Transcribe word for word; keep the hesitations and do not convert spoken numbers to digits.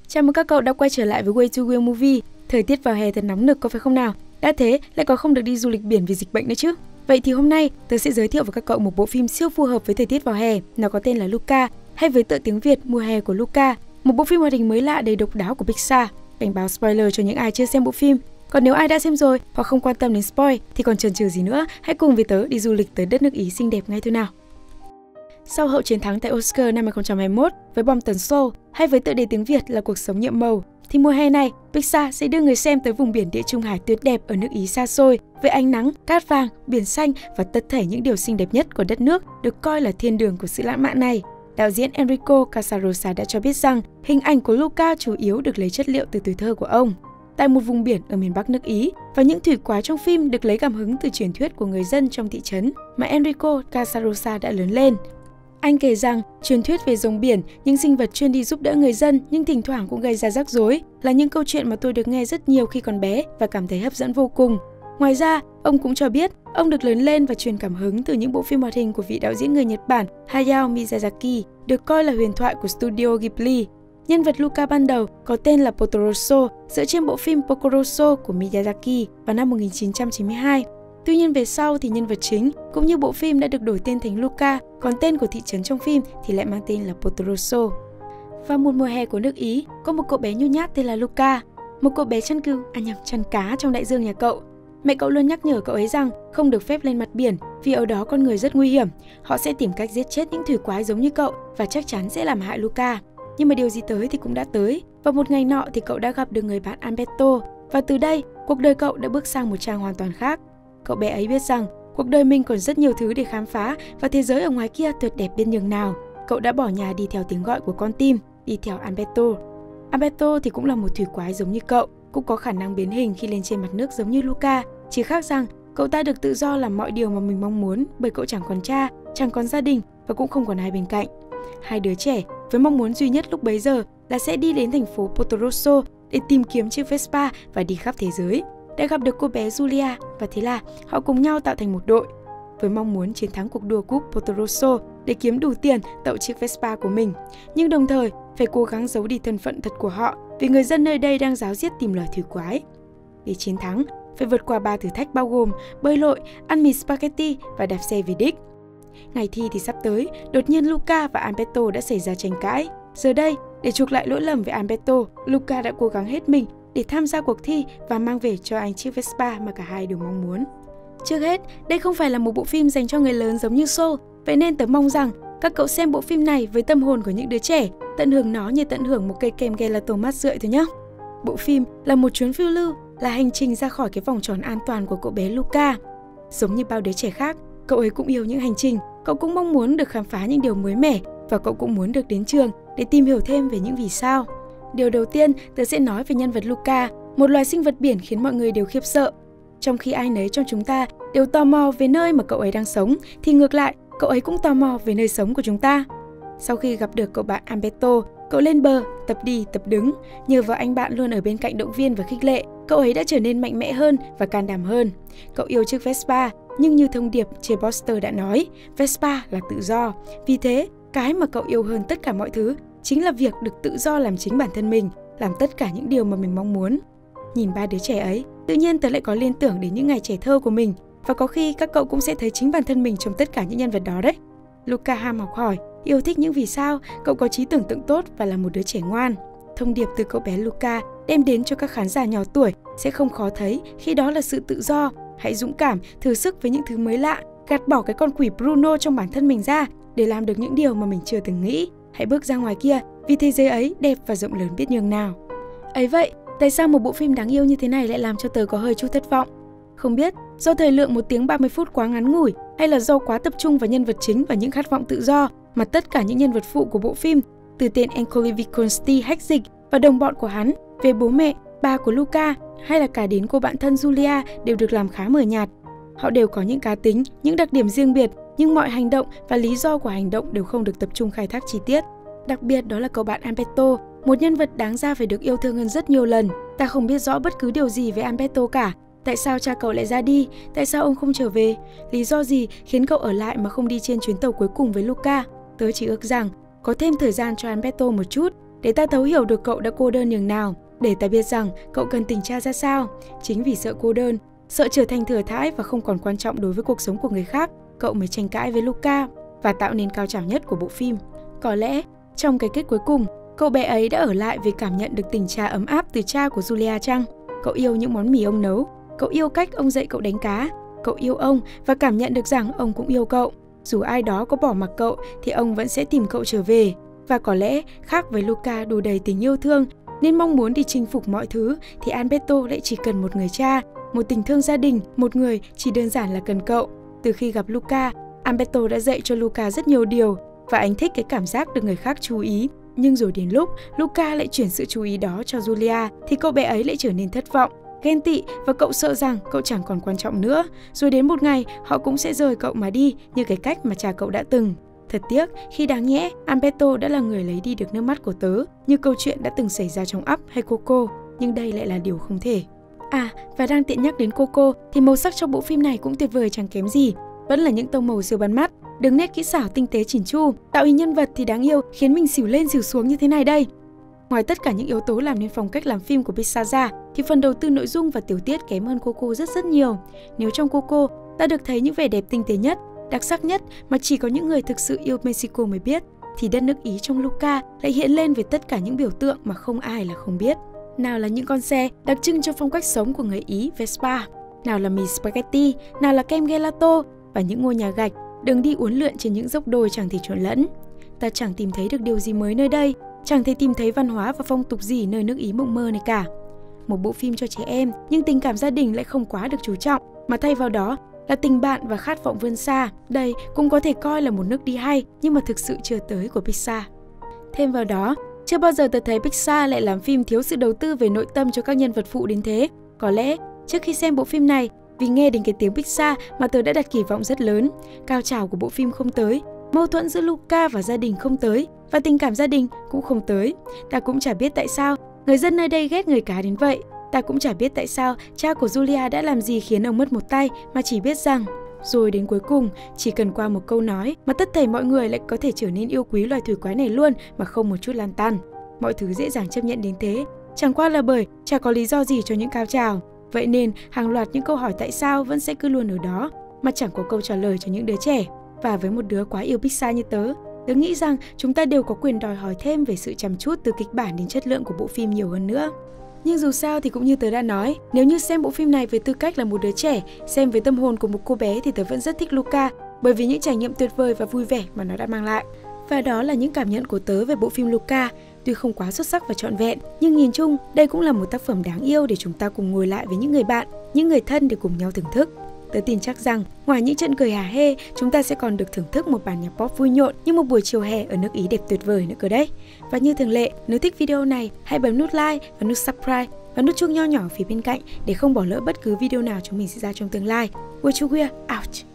Chào mừng các cậu đã quay trở lại với Way to Wheel Movie. Thời tiết vào hè thật nóng nực có phải không nào? Đã thế, lại còn không được đi du lịch biển vì dịch bệnh nữa chứ. Vậy thì hôm nay, tớ sẽ giới thiệu với các cậu một bộ phim siêu phù hợp với thời tiết vào hè. Nó có tên là Luca, hay với tựa tiếng Việt Mùa hè của Luca. Một bộ phim hoạt hình mới lạ đầy độc đáo của Pixar. Cảnh báo spoiler cho những ai chưa xem bộ phim. Còn nếu ai đã xem rồi hoặc không quan tâm đến spoil thì còn chần chừ gì nữa, hãy cùng với tớ đi du lịch tới đất nước Ý xinh đẹp ngay thôi nào. Sau hậu chiến thắng tại Oscar năm hai không hai mốt với bom tấn Soul, hay với tựa đề tiếng Việt là Cuộc sống nhiệm màu, thì mùa hè này, Pixar sẽ đưa người xem tới vùng biển Địa Trung Hải tuyệt đẹp ở nước Ý xa xôi, với ánh nắng, cát vàng, biển xanh và tất thảy những điều xinh đẹp nhất của đất nước, được coi là thiên đường của sự lãng mạn này. Đạo diễn Enrico Casarosa đã cho biết rằng hình ảnh của Luca chủ yếu được lấy chất liệu từ tuổi thơ của ông. Tại một vùng biển ở miền Bắc nước Ý, và những thủy quái trong phim được lấy cảm hứng từ truyền thuyết của người dân trong thị trấn mà Enrico Casarosa đã lớn lên. Anh kể rằng, truyền thuyết về rồng biển, những sinh vật chuyên đi giúp đỡ người dân nhưng thỉnh thoảng cũng gây ra rắc rối, là những câu chuyện mà tôi được nghe rất nhiều khi còn bé và cảm thấy hấp dẫn vô cùng. Ngoài ra, ông cũng cho biết, ông được lớn lên và truyền cảm hứng từ những bộ phim hoạt hình của vị đạo diễn người Nhật Bản Hayao Miyazaki, được coi là huyền thoại của Studio Ghibli. Nhân vật Luca ban đầu có tên là Potoroso, dựa trên bộ phim Pocoroso của Miyazaki vào năm một nghìn chín trăm chín mươi hai. Tuy nhiên về sau thì nhân vật chính cũng như bộ phim đã được đổi tên thành Luca, còn tên của thị trấn trong phim thì lại mang tên là Potoroso. Vào một mùa hè của nước Ý, có một cậu bé nhút nhát tên là Luca, một cậu bé chăn cừu, à nhầm, chăn cá trong đại dương nhà cậu. Mẹ cậu luôn nhắc nhở cậu ấy rằng không được phép lên mặt biển vì ở đó con người rất nguy hiểm. Họ sẽ tìm cách giết chết những thủy quái giống như cậu và chắc chắn sẽ làm hại Luca. Nhưng mà điều gì tới thì cũng đã tới. Và một ngày nọ thì cậu đã gặp được người bạn Alberto. Và từ đây, cuộc đời cậu đã bước sang một trang hoàn toàn khác. Cậu bé ấy biết rằng cuộc đời mình còn rất nhiều thứ để khám phá và thế giới ở ngoài kia tuyệt đẹp đến nhường nào. Cậu đã bỏ nhà đi theo tiếng gọi của con tim, đi theo Alberto. Alberto thì cũng là một thủy quái giống như cậu, cũng có khả năng biến hình khi lên trên mặt nước giống như Luca. Chỉ khác rằng cậu ta được tự do làm mọi điều mà mình mong muốn bởi cậu chẳng còn cha, chẳng còn gia đình và cũng không còn ai bên cạnh. Hai đứa trẻ với mong muốn duy nhất lúc bấy giờ là sẽ đi đến thành phố Potoroso để tìm kiếm chiếc Vespa và đi khắp thế giới. Đã gặp được cô bé Julia và thế là họ cùng nhau tạo thành một đội với mong muốn chiến thắng cuộc đua cúp Potoroso để kiếm đủ tiền tậu chiếc Vespa của mình, nhưng đồng thời phải cố gắng giấu đi thân phận thật của họ vì người dân nơi đây đang ráo riết tìm loài thủy quái. Để chiến thắng, phải vượt qua ba thử thách bao gồm bơi lội, ăn mì spaghetti và đạp xe về đích. Ngày thi thì sắp tới, đột nhiên Luca và Alberto đã xảy ra tranh cãi. Giờ đây, để chuộc lại lỗi lầm với Alberto, Luca đã cố gắng hết mình để tham gia cuộc thi và mang về cho anh chiếc Vespa mà cả hai đều mong muốn. Trước hết, đây không phải là một bộ phim dành cho người lớn giống như Soul, vậy nên tớ mong rằng các cậu xem bộ phim này với tâm hồn của những đứa trẻ, tận hưởng nó như tận hưởng một cây kem gelato mát rượi thôi nhé. Bộ phim là một chuyến phiêu lưu, là hành trình ra khỏi cái vòng tròn an toàn của cậu bé Luca. Giống như bao đứa trẻ khác, cậu ấy cũng yêu những hành trình, cậu cũng mong muốn được khám phá những điều mới mẻ và cậu cũng muốn được đến trường để tìm hiểu thêm về những vì sao. Điều đầu tiên, tớ sẽ nói về nhân vật Luca, một loài sinh vật biển khiến mọi người đều khiếp sợ. Trong khi ai nấy trong chúng ta đều tò mò về nơi mà cậu ấy đang sống, thì ngược lại, cậu ấy cũng tò mò về nơi sống của chúng ta. Sau khi gặp được cậu bạn Alberto, cậu lên bờ, tập đi, tập đứng. Nhờ vào anh bạn luôn ở bên cạnh động viên và khích lệ, cậu ấy đã trở nên mạnh mẽ hơn và can đảm hơn. Cậu yêu chiếc Vespa, nhưng như thông điệp trên poster đã nói, Vespa là tự do. Vì thế, cái mà cậu yêu hơn tất cả mọi thứ chính là việc được tự do làm chính bản thân mình, làm tất cả những điều mà mình mong muốn. Nhìn ba đứa trẻ ấy, tự nhiên tớ lại có liên tưởng đến những ngày trẻ thơ của mình, và có khi các cậu cũng sẽ thấy chính bản thân mình trong tất cả những nhân vật đó đấy. Luca ham học hỏi, yêu thích những vì sao, cậu có trí tưởng tượng tốt và là một đứa trẻ ngoan. Thông điệp từ cậu bé Luca đem đến cho các khán giả nhỏ tuổi sẽ không khó thấy khi đó là sự tự do. Hãy dũng cảm, thử sức với những thứ mới lạ, gạt bỏ cái con quỷ Bruno trong bản thân mình ra để làm được những điều mà mình chưa từng nghĩ. Hãy bước ra ngoài kia vì thế giới ấy đẹp và rộng lớn biết nhường nào. Ấy vậy, tại sao một bộ phim đáng yêu như thế này lại làm cho tớ có hơi chút thất vọng? Không biết do thời lượng một tiếng ba mươi phút quá ngắn ngủi, hay là do quá tập trung vào nhân vật chính và những khát vọng tự do mà tất cả những nhân vật phụ của bộ phim, từ tên Ancoli Viconsti hách dịch và đồng bọn của hắn, về bố mẹ, ba của Luca hay là cả đến cô bạn thân Julia đều được làm khá mờ nhạt. Họ đều có những cá tính, những đặc điểm riêng biệt, nhưng mọi hành động và lý do của hành động đều không được tập trung khai thác chi tiết. Đặc biệt đó là cậu bạn Alberto, một nhân vật đáng ra phải được yêu thương hơn rất nhiều lần. Ta không biết rõ bất cứ điều gì về Alberto cả. Tại sao cha cậu lại ra đi? Tại sao ông không trở về? Lý do gì khiến cậu ở lại mà không đi trên chuyến tàu cuối cùng với Luca? Tớ chỉ ước rằng có thêm thời gian cho Alberto một chút, để ta thấu hiểu được cậu đã cô đơn nhường nào, để ta biết rằng cậu cần tình cha ra sao. Chính vì sợ cô đơn, sợ trở thành thừa thãi và không còn quan trọng đối với cuộc sống của người khác, cậu mới tranh cãi với Luca và tạo nên cao trào nhất của bộ phim. Có lẽ, trong cái kết cuối cùng, cậu bé ấy đã ở lại vì cảm nhận được tình cha ấm áp từ cha của Julia chăng? Cậu yêu những món mì ông nấu, cậu yêu cách ông dạy cậu đánh cá, cậu yêu ông và cảm nhận được rằng ông cũng yêu cậu. Dù ai đó có bỏ mặc cậu thì ông vẫn sẽ tìm cậu trở về. Và có lẽ, khác với Luca đủ đầy tình yêu thương nên mong muốn đi chinh phục mọi thứ, thì Alberto lại chỉ cần một người cha, một tình thương gia đình, một người chỉ đơn giản là cần cậu. Từ khi gặp Luca, Alberto đã dạy cho Luca rất nhiều điều và anh thích cái cảm giác được người khác chú ý. Nhưng rồi đến lúc Luca lại chuyển sự chú ý đó cho Julia thì cậu bé ấy lại trở nên thất vọng, ghen tị và cậu sợ rằng cậu chẳng còn quan trọng nữa. Rồi đến một ngày họ cũng sẽ rời cậu mà đi như cái cách mà cha cậu đã từng. Thật tiếc khi đáng nhẽ Alberto đã là người lấy đi được nước mắt của tớ, như câu chuyện đã từng xảy ra trong Up hay Coco, nhưng đây lại là điều không thể. À, và đang tiện nhắc đến Coco thì màu sắc trong bộ phim này cũng tuyệt vời chẳng kém gì. Vẫn là những tông màu siêu bắt mắt, đường nét kỹ xảo tinh tế chỉn chu, tạo hình nhân vật thì đáng yêu khiến mình xỉu lên xỉu xuống như thế này đây. Ngoài tất cả những yếu tố làm nên phong cách làm phim của Pixar ra, thì phần đầu tư nội dung và tiểu tiết kém hơn Coco rất rất nhiều. Nếu trong Coco ta được thấy những vẻ đẹp tinh tế nhất, đặc sắc nhất mà chỉ có những người thực sự yêu Mexico mới biết, thì đất nước Ý trong Luca lại hiện lên với tất cả những biểu tượng mà không ai là không biết. Nào là những con xe đặc trưng cho phong cách sống của người Ý Vespa, nào là mì spaghetti, nào là kem gelato và những ngôi nhà gạch, đường đi uốn lượn trên những dốc đồi chẳng thể trộn lẫn. Ta chẳng tìm thấy được điều gì mới nơi đây, chẳng thể tìm thấy văn hóa và phong tục gì nơi nước Ý mộng mơ này cả. Một bộ phim cho trẻ em nhưng tình cảm gia đình lại không quá được chú trọng, mà thay vào đó là tình bạn và khát vọng vươn xa. Đây cũng có thể coi là một nước đi hay nhưng mà thực sự chưa tới của Pixar. Thêm vào đó, chưa bao giờ tớ thấy Pixar lại làm phim thiếu sự đầu tư về nội tâm cho các nhân vật phụ đến thế. Có lẽ trước khi xem bộ phim này, vì nghe đến cái tiếng Pixar mà tớ đã đặt kỳ vọng rất lớn. Cao trào của bộ phim không tới, mâu thuẫn giữa Luca và gia đình không tới, và tình cảm gia đình cũng không tới. Ta cũng chả biết tại sao người dân nơi đây ghét người cá đến vậy. Ta cũng chả biết tại sao cha của Julia đã làm gì khiến ông mất một tay, mà chỉ biết rằng rồi đến cuối cùng, chỉ cần qua một câu nói mà tất thảy mọi người lại có thể trở nên yêu quý loài thủy quái này luôn mà không một chút lan tăn. Mọi thứ dễ dàng chấp nhận đến thế, chẳng qua là bởi chả có lý do gì cho những cao trào. Vậy nên hàng loạt những câu hỏi tại sao vẫn sẽ cứ luôn ở đó, mà chẳng có câu trả lời cho những đứa trẻ. Và với một đứa quá yêu Pixar như tớ, tớ nghĩ rằng chúng ta đều có quyền đòi hỏi thêm về sự chăm chút từ kịch bản đến chất lượng của bộ phim nhiều hơn nữa. Nhưng dù sao thì cũng như tớ đã nói, nếu như xem bộ phim này với tư cách là một đứa trẻ, xem với tâm hồn của một cô bé thì tớ vẫn rất thích Luca, bởi vì những trải nghiệm tuyệt vời và vui vẻ mà nó đã mang lại. Và đó là những cảm nhận của tớ về bộ phim Luca. Tuy không quá xuất sắc và trọn vẹn, nhưng nhìn chung đây cũng là một tác phẩm đáng yêu để chúng ta cùng ngồi lại với những người bạn, những người thân để cùng nhau thưởng thức. Tớ tin chắc rằng ngoài những trận cười hả hê, chúng ta sẽ còn được thưởng thức một bản nhạc pop vui nhộn như một buổi chiều hè ở nước Ý đẹp tuyệt vời nữa cơ đấy. Và như thường lệ, nếu thích video này, hãy bấm nút like và nút subscribe và nút chuông nho nhỏ phía bên cạnh để không bỏ lỡ bất cứ video nào chúng mình sẽ ra trong tương lai. We're out.